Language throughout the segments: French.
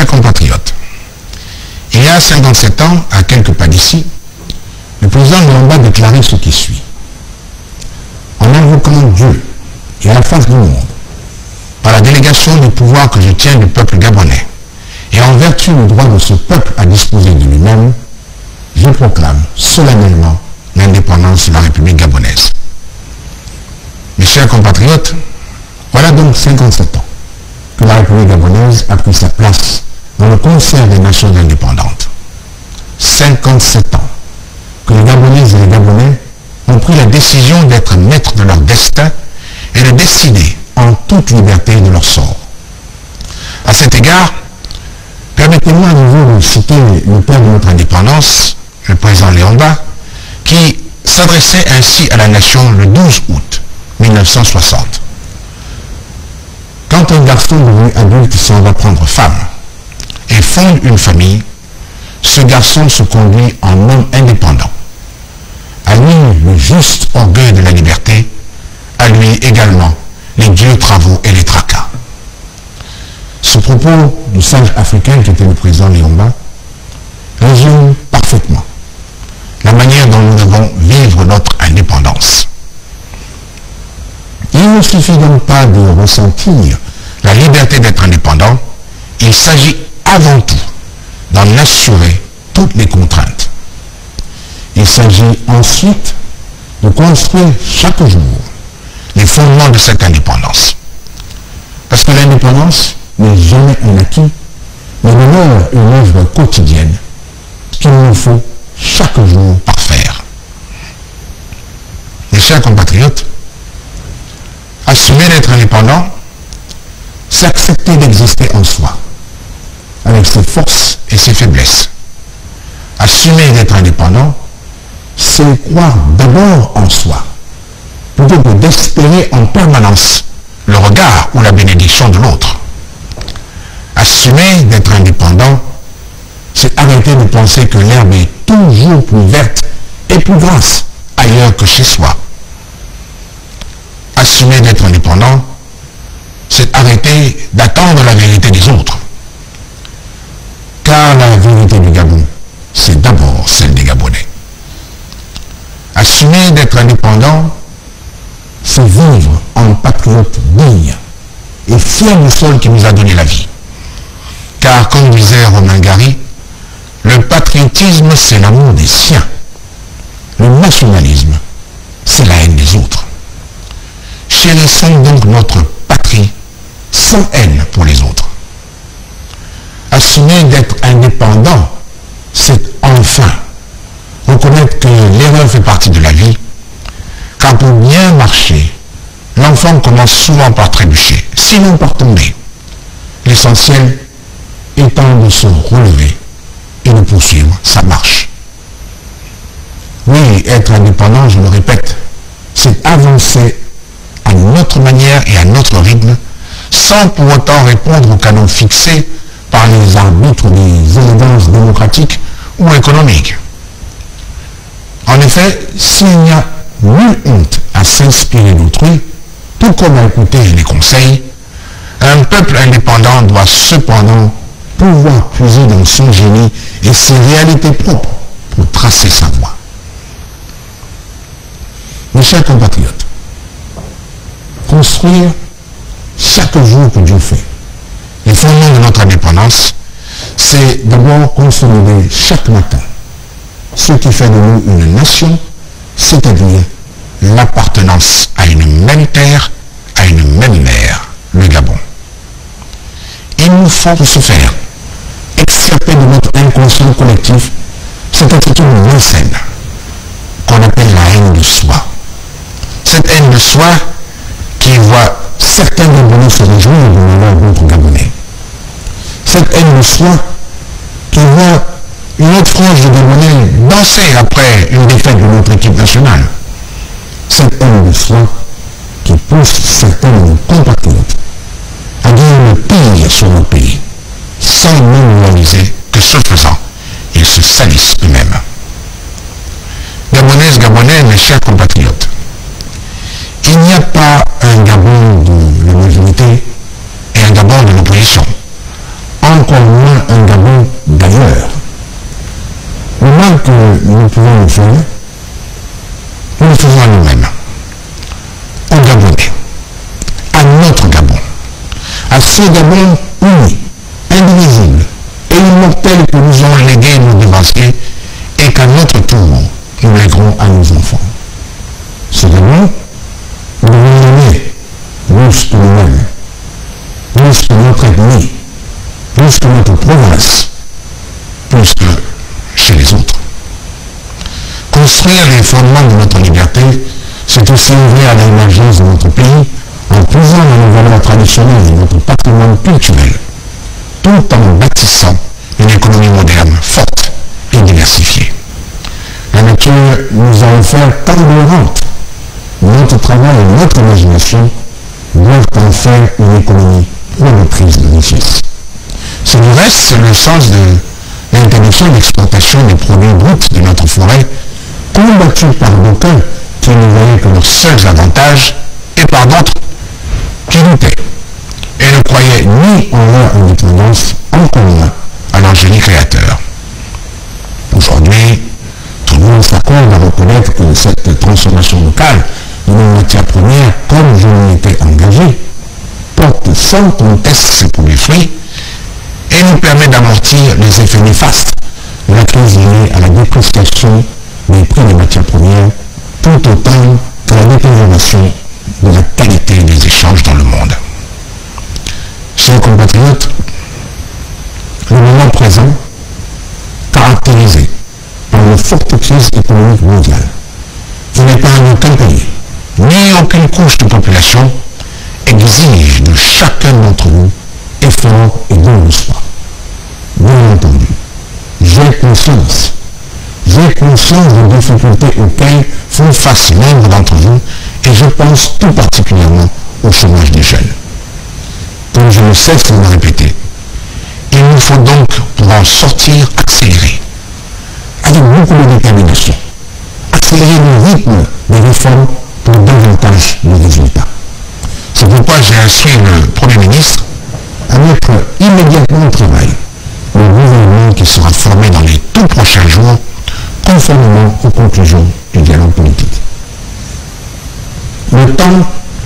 chers compatriotes, il y a 57 ans, à quelques pas d'ici, le président Luanda déclarait ce qui suit. En invoquant Dieu et à la face du monde, par la délégation du pouvoir que je tiens du peuple gabonais, et en vertu du droit de ce peuple à disposer de lui-même, je proclame solennellement l'indépendance de la République gabonaise. Mes chers compatriotes, voilà donc 57 ans que la République gabonaise a pris sa place dans le concert des nations indépendantes. 57 ans que les Gabonaises et les Gabonais ont pris la décision d'être maîtres de leur destin et de décider en toute liberté de leur sort. À cet égard, permettez-moi à nouveau de citer le père de notre indépendance, le président Luanda, qui s'adressait ainsi à la nation le 12 août 1960. Quand un garçon devenu adulte s'en va prendre femme et fonde une famille, ce garçon se conduit en homme indépendant. À lui le juste orgueil de la liberté, à lui également les durs travaux et les tracas. Ce propos du sage africain qui était le président Luanda résume parfaitement la manière dont nous devons vivre notre indépendance. Il ne suffit donc pas de ressentir la liberté d'être indépendant, il s'agit avant tout d'en assurer toutes les contraintes. Il s'agit ensuite de construire chaque jour les fondements de cette indépendance. Parce que l'indépendance n'est jamais un acquis, mais demeure une œuvre quotidienne qu'il nous faut chaque jour parfaire. Mes chers compatriotes, assumer d'être indépendant, c'est accepter d'exister en soi, avec ses forces et ses faiblesses. Assumer d'être indépendant, c'est croire d'abord en soi, plutôt que d'espérer en permanence le regard ou la bénédiction de l'autre. Assumer d'être indépendant, c'est arrêter de penser que l'herbe est toujours plus verte et plus grasse ailleurs que chez soi. Assumer d'être indépendant, c'est arrêter d'attendre la vérité des autres. Car la vérité du Gabon, c'est d'abord celle des Gabonais. Assumer d'être indépendant, c'est vivre en patriote digne et fier du sol qui nous a donné la vie. Car, comme disait Romain Gary, le patriotisme, c'est l'amour des siens. Le nationalisme, c'est la haine des autres. Chérissons donc notre patrie sans haine pour les autres. Assumer d'être indépendant, c'est enfin reconnaître que l'erreur fait partie de la vie, car pour bien marcher, l'enfant commence souvent par trébucher, sinon par tomber. L'essentiel étant de se relever et de poursuivre sa marche. Oui, être indépendant, je le répète, c'est avancer à notre manière et à notre rythme, sans pour autant répondre aux canons fixés par les arbitres des élégances démocratiques ou économiques. En effet, s'il n'y a nulle honte à s'inspirer d'autrui, tout comme à écouter les conseils, un peuple indépendant doit cependant pouvoir puiser dans son génie et ses réalités propres pour tracer sa voie. Mes chers compatriotes, construire chaque jour que Dieu fait les fondements de notre indépendance, c'est d'abord consolider chaque matin ce qui fait de nous une nation, c'est-à-dire l'appartenance à une même terre, à une même mère, le Gabon. Il nous faut pour ce faire extirper de notre inconscient collectif cette attitude malsaine qu'on appelle la haine de soi. Cette haine de soi qui voit certains Gabonais se réjouir du malheur d'autres Gabonais. Cette haine de soi qui voit une autre frange de Gabonais danser après une défaite de notre équipe nationale. Cette haine de soi qui pousse certains de nos compatriotes à dire le pire sur notre pays, sans même réaliser que ce faisant, ils se salissent eux-mêmes. Gabonaises, Gabonais, mes chers compatriotes, il n'y a pas un Gabon de la majorité et un Gabon de l'opposition, encore moins pouvons le faire, nous le faisons à nous-mêmes, aux Gabonais, à notre Gabon, à ce Gabon uni, indivisible et immortel que nous ont légué nos devanciers et qu'à notre tour, nous léguerons à nos enfants. Ce Gabon, nous devons l'aimer, plus que nous-mêmes, plus que notre ethnie, plus que notre province, plus que chez les autres. Construire les fondements de notre liberté, c'est aussi ouvrir à l'émergence de notre pays en puisant dans nos valeurs traditionnelles et notre patrimoine culturel, tout en bâtissant une économie moderne, forte et diversifiée. La nature nous a offert tant de rentes. Notre travail et notre imagination doivent en faire une économie productrice de richesse. C'est du reste le sens de l'interdiction d'exploitation des produits bruts de notre forêt, combattue par d'aucuns qui ne voyaient que leurs seuls avantages et par d'autres qui doutaient et ne croyaient ni en leur indépendance en commun à leur génie créateur. Aujourd'hui, tout le monde s'accorde à reconnaître que cette transformation locale de nos matières premières, comme je m'y étais engagé, porte sans conteste ses premiers fruits et nous permet d'amortir les effets néfastes de la crise liée à la dépréciation des prix des matières premières, tout autant que la détérioration de la qualité des échanges dans le monde. Chers compatriotes, le moment présent, caractérisé par une forte crise économique mondiale, qui n'est pas en aucun pays, ni aucune couche de population, exige de chacun d'entre nous effort et don de soi. Bien entendu, j'ai conscience des difficultés auxquelles font face nombre d'entre vous, et je pense tout particulièrement au chômage des jeunes. Comme je ne cesse de le répéter, il nous faut donc, pour en sortir, accélérer, avec beaucoup de détermination, accélérer le rythme des réformes pour davantage de résultats. C'est pourquoi j'ai instruit le Premier ministre à mettre immédiatement au travail le gouvernement qui sera formé dans les tout prochains jours, conformément aux conclusions du dialogue politique. Le temps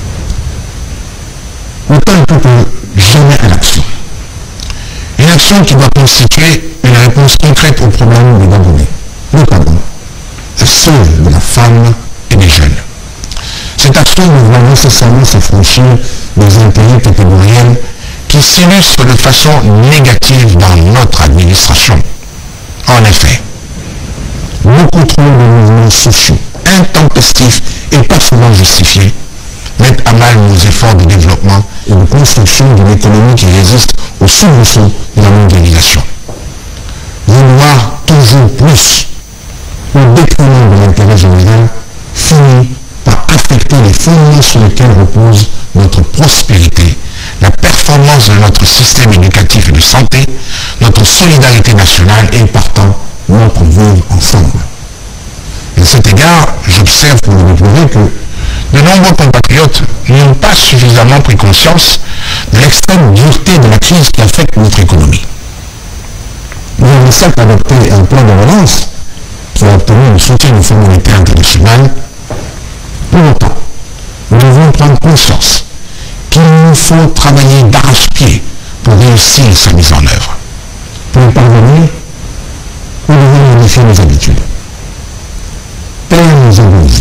est plus que jamais à l'action. Une action qui doit constituer une réponse concrète aux problèmes des Gabonais, notamment ceux de la femme et des jeunes. Cette action devra nécessairement s'affranchir des intérêts catégoriels qui s'illustrent de façon négative dans notre administration. En effet, beaucoup trop de mouvements sociaux, intempestifs et pas souvent justifiés, mettent à mal nos efforts de développement et de construction d'une économie qui résiste aux soubresauts de la mondialisation. Vouloir toujours plus, au détriment de l'intérêt général, finit par affecter les fondements sur lesquels repose notre prospérité, la performance de notre système éducatif et de santé, notre solidarité nationale et partant notre vivre ensemble. Et à cet égard, j'observe pour le déplorer que de nombreux compatriotes n'ont pas suffisamment pris conscience de l'extrême dureté de la crise qui affecte notre économie. Nous avons certes adopté un plan de relance qui a obtenu le soutien du Fonds monétaire international. Pour autant, nous devons prendre conscience qu'il nous faut travailler d'arrache-pied pour réussir sa mise en œuvre. Pour y parvenir, nous devons modifier nos habitudes, taire nos égoïsmes,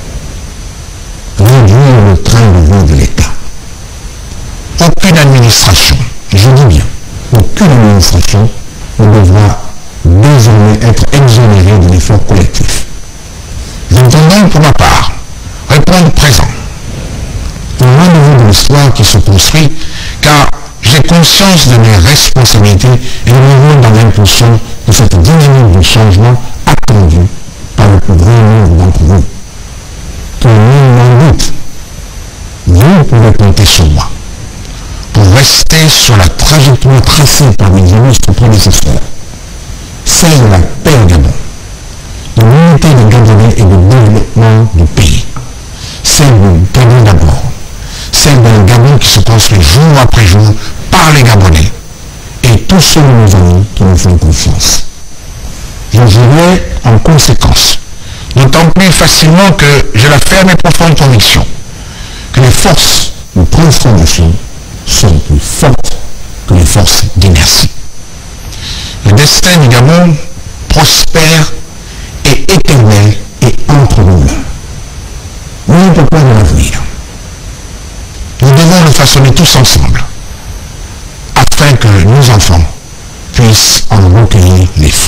réduire le train de vie de l'État. Aucune administration, je dis bien, aucune administration ne devra désormais être exonérée de l'effort collectif. J'entends donc pour ma part répondre présent au rendez-vous de l'histoire qui se construit, car j'ai conscience de mes responsabilités et de mon rôle dans l'impulsion de cette dynamique de changement attendue par le plus grand nombre d'entre vous. Que nul n'en doute, vous pouvez compter sur moi pour rester sur la trajectoire tracée par mes illustres prédécesseurs, celle de la paix au Gabon, de l'unité des Gabonais et du développement du pays, celle du Gabon d'abord, celle d'un Gabon qui se construit jour après jour par les Gabonais et tous ceux de nos amis qui nous font confiance. Je j'agirai en conséquence. D'autant plus facilement que j'ai la ferme et profonde conviction que les forces de transformation sont plus fortes que les forces d'inertie. Le destin du Gabon prospère et éternel est entre nos mains. Nous ne pouvons pas de l'avenir. Nous devons le façonner tous ensemble afin que nos enfants puissent en recueillir les fruits.